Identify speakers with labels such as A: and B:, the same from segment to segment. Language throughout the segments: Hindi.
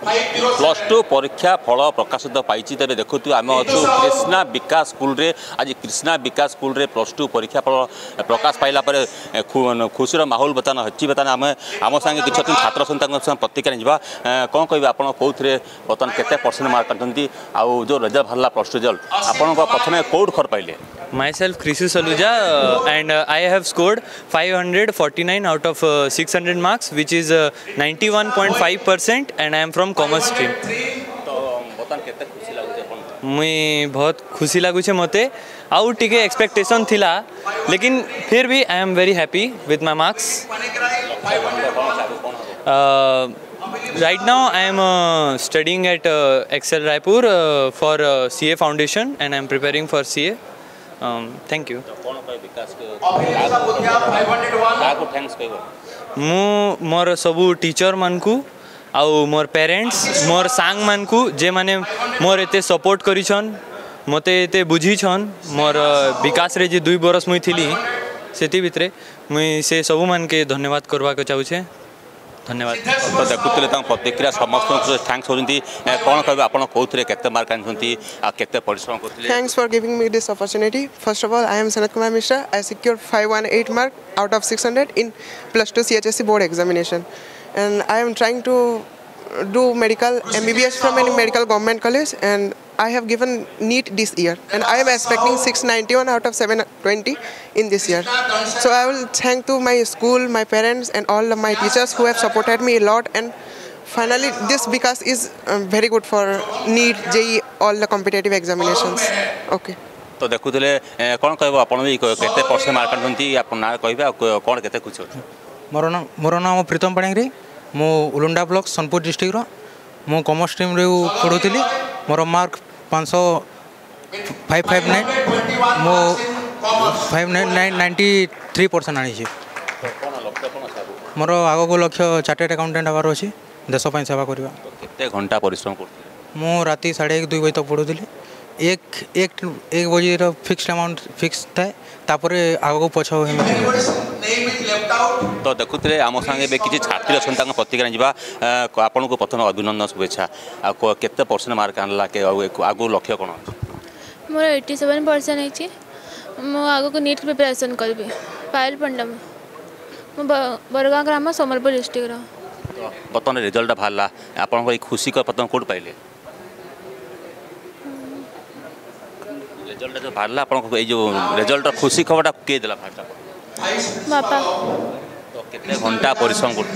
A: +2 परीक्षा फल प्रकाशित पाई तेज देखु आम अच्छु कृष्णा विकास स्कूल रे आज कृष्णा विकास स्कूल रे +2 परीक्षा फल प्रकाश पाइला खुशी माहौल बता अच्छी बता आम आम सागे किसी छात्र छात्री प्रतिक्रिया जावा कौन कह आप कौन बर्तमान केते % मार्क आनी आउ जो रिजल्ट बाहर +2 रिजल्ट आप प्रथम कौट खर पाइले
B: Myself Krisu Saluja and I have scored 549 out of 600 marks, which is 91.5%, and I am from commerce stream. मुई बहुत खुशी लगुचे मते आउ टिके एक्सपेक्टेशन थिला लेकिन फिर भी I am very happy with my marks. Right now I am studying at Excel Raipur for CA Foundation and I am preparing for CA. Thank you. मु मोर सबू टीचर मान को आउ मोर पेरेंट्स मोर सांग मान को जे माने मोर एते सपोर्ट करिछन मते एते बुझीछन मोर विकास रे जे 2 बरस मुई थिली सेति भितरे मुई से सबू मान के धन्यवाद करबा को चाहू छे. धन्यवाद.
A: तो देखुले प्रतिक्रिया समस्त थैंक्स होती कौन कह आप कौन मार्क आनी केते परिश्रम करते.
C: Thanks for giving me this opportunity. First of all, I am Sanat Kumar Mishra. I secured 518 mark out of 600 in +2 CHSE board examination, and I am trying to do medical MBBS from a medical government college, and I have given NEET this year, and I am expecting 691 out of 720 in this year. So I will thank to my school, my parents, and all of my teachers who have supported me a lot. And finally, this because is very good for NEET, JEE, all the competitive examinations. Okay.
A: तो देखुले कौन कह आप केते % मार्क आनी आप ना कह कौन केते खुशी हो.
D: मोर नाम प्रीतम पाणिग्री मु उलुंडा ब्लॉक सोनपुर डिस्ट्रिक्ट मु कॉमर्स स्ट्रीम रे पढ़ुली. मोर मार्क 559 मो 93% आनी. मोर आग को लक्ष्य चार्टेड अकाउंटेंट हबार अच्छी देश सेवा करवा.
A: केते घंटा परिश्रम कर
D: मु राति 1:30-2 बजे तक पढ़ुली. एक बजे फिक्स्ड अमाउंट फिक्स थाए तापर आग पछ.
A: तो देखुले आम सागे किसी छात्री अच्छा प्रतिक्रिया जावा आपन को प्रथम अभिनंदन शुभेच्छा. केते % मार्क आनला के आगु लक्ष्य कौन.
E: मोर 87% है. मो आगु को नीट प्रिपरेशन करबी. पायल पंडा मो बरगां ग्राम समलपुर डिस्ट्रिक्ट.
A: बर्तमान रिजल्ट बाहर आपन खुशी का प्रथम कौट पाइले. रिजल्ट जो बाहर आप जो रिजल्ट खुशी खबर किए देला फास्ट
E: बापा.
A: तो कितने घंटा परिश्रम कर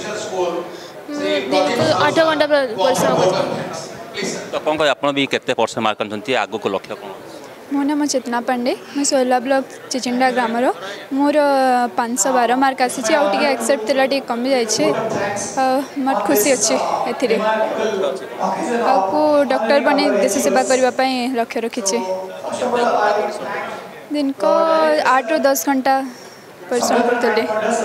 E: 8 घंटा परिश्रम कर.
A: तो कौन कह आप भी केते % मार्क आनी आगु को लक्ष्य कौन.
F: मो नाम चेतना पांडे मैं सोला ब्लॉक चिचिंडा ग्रामर मोर 512 मार्क आसी एक्सेप्ट थिला कमी जाइए मत खुशी अच्छी ए डॉक्टर बने देश सेवा करने लक्ष्य रखी. दिन को 8 ରୁ 10 घंटा परिश्रम करते.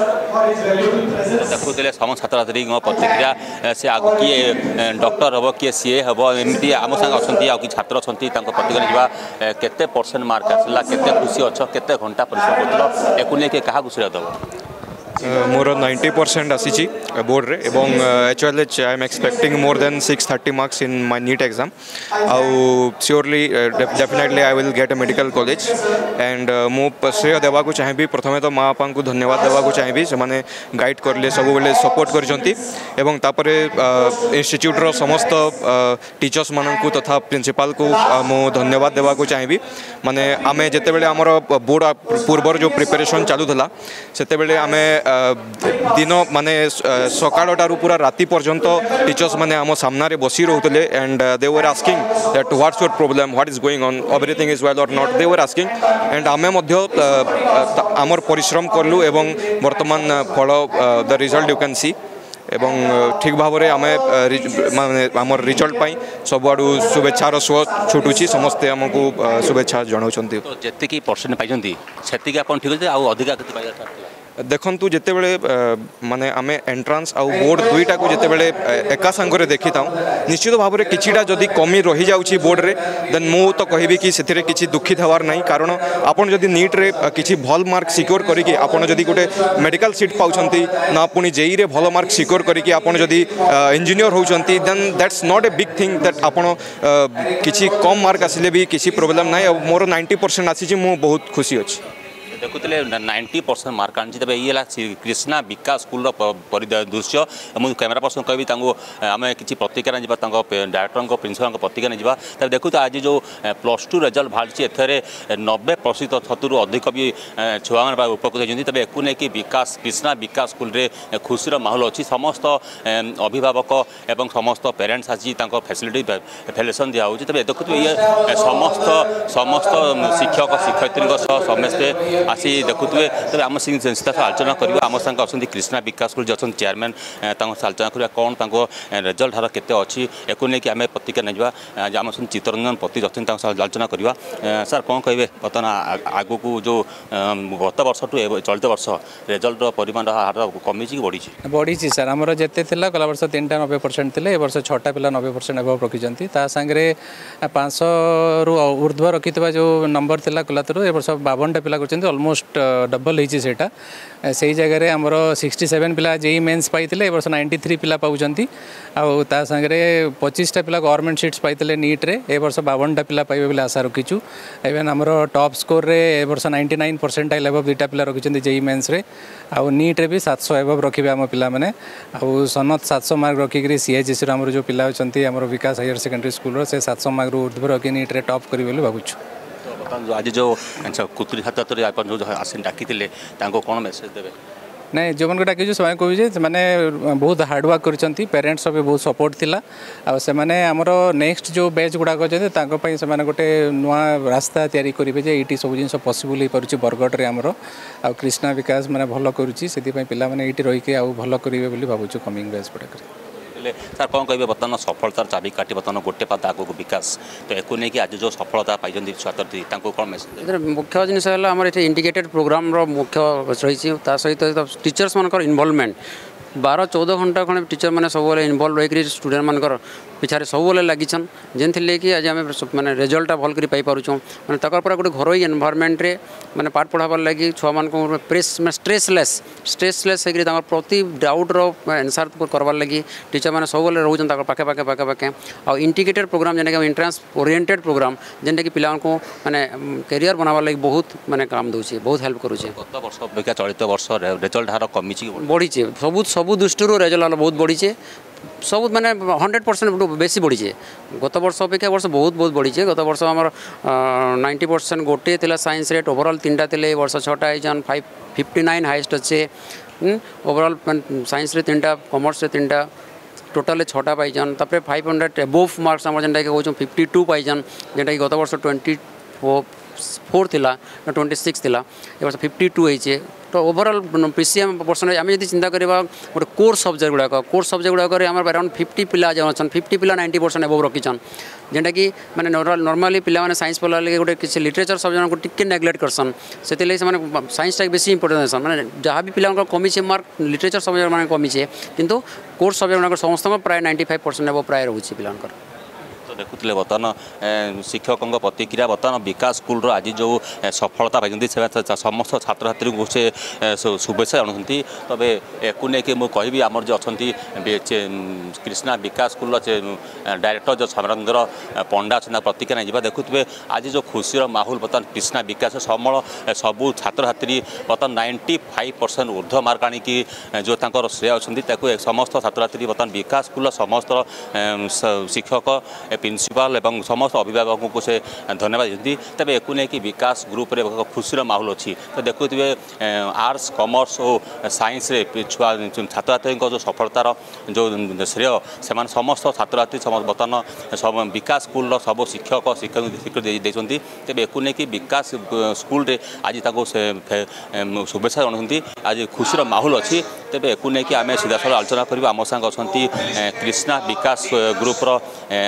A: देखुले सम छात्र छात्री प्रतिक्रिया से आग किए डॉक्टर हम किए सीए हम एमती आम सागे अच्छा कि छात्र अच्छा प्रतिक्रिया जावा केते % मार्क आसला केते खुशी अच्छ केते घंटा परिश्रम कर एक नहीं क्या खुशी दब.
G: मोर 90% आसी बोर्ड रे एवं actually I am expecting more than 630 marks in my NEET exam. आउ surely definitely I will get a medical college and मु श्रेय देवा को चाहिए. प्रथमे तो माँ बापा को धन्यवाद देवा को चाहिए से माने गाइड करले सब बेले सपोर्ट करजंती एवं तापरे इंस्टीट्यूट रो समस्त टीचर्स मानन को तथा प्रिंसिपल को मु धन्यवाद देवा को चाहिए. माने आमे जेते बेले हमर बोर्ड पूर्वर जो प्रिपरेशन चालू थला सेते बेले आमे दिन माने सकाळटारू पूरा राति पर्यंत टीचर्स माने आम सामने बसी रोते and they were asking that what's your problem what is going on everything is well or not. They were asking and आमे मध्य आमर परिश्रम करलु एवं वर्तमान फल the result you can see एवं ठीक भाव में आम आम रिजल्ट पाई सबुआड़ू शुभेच्छार स्व छुटुची समस्ते आमको शुभेच्छा जनाऊँ.
A: जी % पाई ठीक अच्छे अधिका
G: देखु जिते माने आमे एंट्रांस आउ बोर्ड दुईटा को जिते एका सांगरे देखी था निश्चित भाव में किछिटा जदि कमी रही जाउछि बोर्ड रे देन मु तो कहबी कि सेथिरे किछि दुखित हवार नहीं कारण आपन जदि नीट रे किछि भल मार्क सिक्योर करिकि आपन जदि गोटे मेडिकल सीट पाउछंती ना पुनी जेई रे भल मार्क सिक्योर करिकि आपन जदि इंजीनियर होउछंती then that's not a big thing that आपन किछि कम मार्क आसिले भी किछि प्रॉब्लम नाही मोर 90% आसी मु बहुत खुशी अछि
A: देखुले 90% मार्क आनी तेज ये कृष्णा विकास स्कूल दृश्य मुझे कैमेरा पर्सन कहि आम कि प्रतिक्रिया ना डायरेक्टर प्रिंसिपाल प्रतिक्रिया ना तब देखु आज जो +2 रिजल्ट बाहरी एथेर 90% अधिक भी छुआ मैंने उपकृत होती तेज एक नहीं कि विकास कृष्णा विकास स्कूल रे खुशीर माहौल अच्छी समस्त अभिभावक एवं समस्त पेरेन्ट्स आसी फैसिलिटी फेलेसन दिखाई तेज देखु ये समस्त समस्त शिक्षक शिक्षयित्री समस्ते आसी देखुए तेज आम सीधा आलोचना करा आम साथ अच्छा कृष्णा विकास स्कूल जो अच्छा चेयरमैन आलोचना करा कौन रिजल्ट हार केते अच्छी एक नहीं कि आम प्रतिक्रिया ना आम चित्तरंजन पति अच्छा आलोचना करा सर कौन कहे बर्तमान आग को जो गत वर्ष टू चलित वर्ष रिजल्ट परिमाण हार कमी कि बढ़ी
H: बढ़ी सर आमर जिते गला वर्ष 3टा 90% थे वर्ष 6टा पिला 90% एबव रखी सांगे 500 रु ऊर्ध्व रखि जो नंबर थिला कुलातरू ए वर्ष 52टा पिला कर ऑलमोस्ट डबल होती से जगह आमर 67 पिला जेई मेन्स पाई वर्ष 93 पिला पाँच आउ सांगे 25टा पिला गवर्नमेंट सीट्स पाई नीट रे ए वर्ष 52टा पिला पाइबे बोले आशा रखीचु इवेन आमर टॉप स्कोर रे ए वर्ष 99% एबव 2टा पिला रखिछन्ती जेई मेन्स रे आउ नीट रे भी 700 एबव रखिबे आम पिला माने आउ सनत 700 मार्क रखिक सीएचएससी आमर जो पिला अछन्ती आमर विकास हायर सेकेंडरी स्कूल रो से 700 मार्क ऊर्ध्व रखि नीट रे टॉप करी बोली भाबुछु
A: आज जो कुतुरी छात्र आप जो आसी डाकी कौन मेसेज देवे
H: नहीं जो मन डाक से कहे मैंने बहुत हार्डवर्क कर पेरेंट्स भी बहुत सपोर्ट थिला से मैंने आमर नेक्स्ट जो बैच गुड़ाक अच्छे से गोटे नुआ रास्ता तैयारी करेंगे ये सब जिन पसिबल हो पार्टी बरगढ़ आमर आ कृष्णा विकास मैंने भल करुँचे पिला मैंने ये रहीकि भल करेंगे भावुँ कमिंग बैच गुड़ाक
A: सर कौन कहे बर्तमान सफलतार चाबिकाठी बर्तमान गोटे पाद आग को विकास तो एक नहीं कि आज जो सफलता पाई छात्री कौन मेसेज
I: मुख्य जिनस है इंटीग्रेटेड प्रोग्राम मुख्य रही सहित टीचर्स मान इनवॉल्वमेंट 12-14 घंटा खंडे टीचर मैंने सब इनवॉल्व रही स्टूडेंट मानकर पिछारे सब लगिछन जेनथिले कि आज आम मैंने रिजल्टा भल कर पाई पारुछों मैंने तकर पर गोटे घरोई एनवायरनमेंट रे मैंने पाठ पढ़ाबार लगी छुआ मान को स्ट्रेसलेस होकर प्रति डाउट रो आंसर करवार लगी टीचर मैंने सब रोचन पाखे पाखे पाखे पाखे आ इंटीग्रेटेड प्रोग्राम जेनटा कि एंट्रांस ओरिएंटेड प्रोग्राम जेनटा कि पिला को मैंने कैरियर बनाबार लगी बहुत मैंने काम दूसरी बहुत हेल्प करुचे
A: गत वर्ष अपेक्षा चलित वर्ष रिजल्ट हार कमी
I: बढ़ी सब दृष्टि रिजल्ट बहुत बढ़ी सब मैंने 100% बेसी बढ़ी गत वर्ष अपेक्षा वर्ष बहुत बहुत बढ़ी गत वर्ष आम 90% गोटे थिला साइंस रेट ओवरऑल 3टा थे वर्ष 6टा होन 59 हाइस्ट अच्छे ओवरऑल साइंस रे 3टा कॉमर्स रे 3टा टोटाल 6टा पाइजान तापर 500 एबोव मार्क्स आम जेनटा कि 52 पाइजान जेनटा कि गत वर्ष 24 थिला 26 थिला ए वर्ष 52 होइछे तो ओवरऑल पीसीएम परसेंटेज आम जब चिंता करवा गोटे कोर सब्जेक्ट गुड़ाक अराउंड 50 पिला जो 50 पिला 90% एबव रखीछन जेनटा कि मैंने नॉर्मली पिला माने साइंस पढ़ा लगे गोटे किसी लिटरेचर सब्जेक्ट को टिके नेग्लेक्ट करसन से साइंस टा बेसी इंपोर्टेंट देसन मैंने जहाँ भी पिला कमी मार्क लिटरेचर सब्जेक्ट मैंने कमी किंतु कोर सब्जेक्ट समस्त प्राय 95% एबव प्राय रोचे पिलांकर
A: तो देखुले बर्तमान शिक्षकों प्रतिक्रिया बर्तमान विकास स्कूल आज जो सफलता पाई समस्त छात्र छात्री को से शुभेच्छा जनाती तबे एक नहीं कि मुझे आमर जो अच्छा कृष्णा विकास स्कूल डायरेक्टर जो समरेंद्र पंडा अच्छा प्रतिक्रिया नहीं देखुए आज जो खुशी माहौल बर्तमान कृष्णा विकास समल सबू छात्र छात्री बर्तमान 95% ऊर्ध्व मार्क आणिकी जो श्रेय अच्छा समस्त छात्र छात्री बर्तमान विकास स्कूल समस्त शिक्षक प्रिंसिपाल एवं समस्त अभिभावकों को से धन्यवाद देती तेज एक नहीं कि विकास ग्रुप रे खुशी माहौल अच्छी तो देखुए आर्ट्स कॉमर्स और साइंस रे छुआ छात्र छात्री जो सफलतार जो श्रेय से समस्त छात्र छात्री बर्तमान सब विकास स्कूल सब शिक्षक स्वीकृति देते तेज एक नहीं कि विकास स्कूल रे आज शुभेच्छा जनाती आज खुशी माहौल अच्छी तेज एक नहीं कि आम सीधा साल आलोचना करा आम साथ अच्छा कृष्णा विकास ग्रुपर डायरेक्टर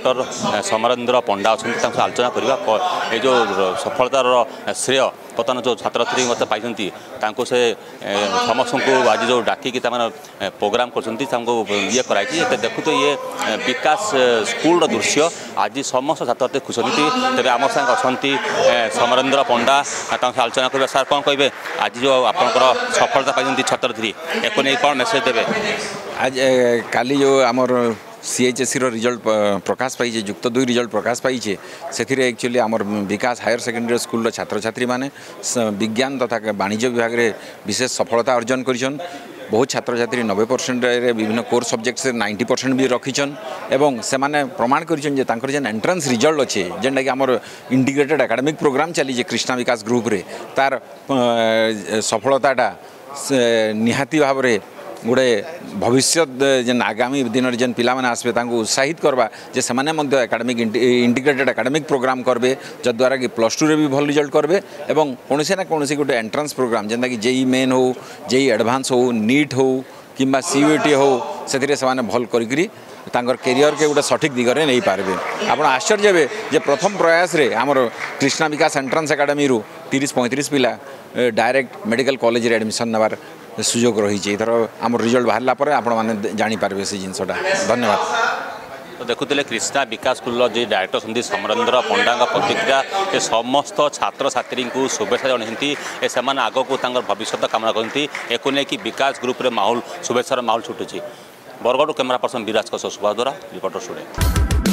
A: डायरेक्टर समरेंद्र पंडा अच्छा आलोचना करवा ये जो सफलतार श्रेय बर्तमान जो छात्र छात्री मत पाई से समस्त को आज जो डाकिकी प्रोग्राम कर ये कराई देखु तो ये विकास स्कूल दृश्य आज समस्त छात्र छात्री खुश होती तेज आम सागे अच्छा समरेंद्र पंडा आलोचना करेंगे सार कौन कहे आज जो आपंकर सफलता पाई छात्र छात्री एक नहीं कौन मेसेज देवे
J: आज काली जो आमर CHSC रिजल्ट प्रकाश पाई युक्त 2 रिजल्ट प्रकाश पाई से एक्चुअली आमर विकास हायर सेकेंडरी स्कूल छात्र छात्री माने विज्ञान तथा वाणिज्य विभाग में विशेष सफलता अर्जन करिछन। बहुत छात्र छात्री 90% विभिन्न कोर सब्जेक्ट से 90% भी रखीछन एवं से माने प्रमाण करिछन जे तांकर जेन एंट्रेंस रिजल्ट अच्छे जेनटा कि आमर इंटीग्रेटेड एकेडमिक प्रोग्राम चली कृष्णा विकास ग्रुप रे तार सफलताटा निहाती भाव रे गोटे भविष्य जेन आगामी दिन जेन पिला माने आसबे तांको उत्साहित करबा जे समाने मध्य एकेडमिक इंटीग्रेटेड एकेडमिक प्रोग्राम करबे जद्वारा कि +2 रे भी भल रिजल्ट करबे एवं कोनसे ना कोनसे गोटे एंट्रेंस प्रोग्राम जेनता कि जेई मेन हो जेई एडवांस हो नीट हो किंबा CUET हो से समाने भल करिकरी तांकर कैरियर के गोटे सठिक दिगरे नहीं पारबे। आपण आश्चर्य हेबे जे प्रथम प्रयास रे हमर कृष्णा विकास एंट्रेंस एकेडमी रु 30-35 पिला डायरेक्ट मेडिकल कॉलेज रे एडमिशन नबार सुजोग रही थर आम रिजल्ट बाहर आपण मैंने जापारे से जिनसटा। धन्यवाद।
A: तो देखुले कृष्णा विकास स्कूल जी डायरेक्टर सी समरेंद्र पंडा प्रतिक्रिया ये समस्त छात्र छात्री को शुभेच्छा जनती से आग को भविष्य कामना करती एक नहीं कि विकास ग्रुप रे माहौल शुभेच्छार माहौल छुटुची। बरगढ़ कैमरा पर्सन विराज सुभाष द्वारा रिपोर्टर स्टूडियो।